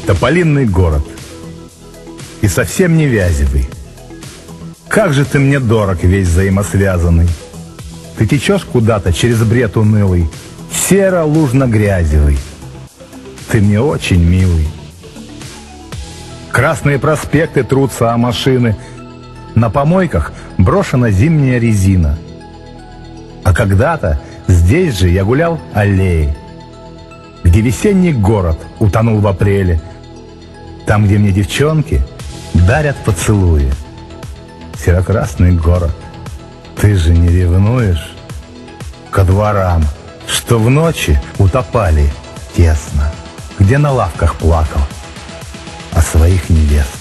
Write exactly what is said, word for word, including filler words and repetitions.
Тополинный город. И совсем не Вязевый. Как же ты мне дорог, весь взаимосвязанный. Ты течешь куда-то через бред унылый, серо-лужно-грязевый. Ты мне очень милый. Красные проспекты трутся о машины, на помойках брошена зимняя резина. А когда-то здесь же я гулял аллеей, где весенний город утонул в апреле, там, где мне девчонки дарят поцелуи. Серокрасный город, ты же не ревнуешь ко дворам, что в ночи утопали тесно, где на лавках плакал о своих невестах?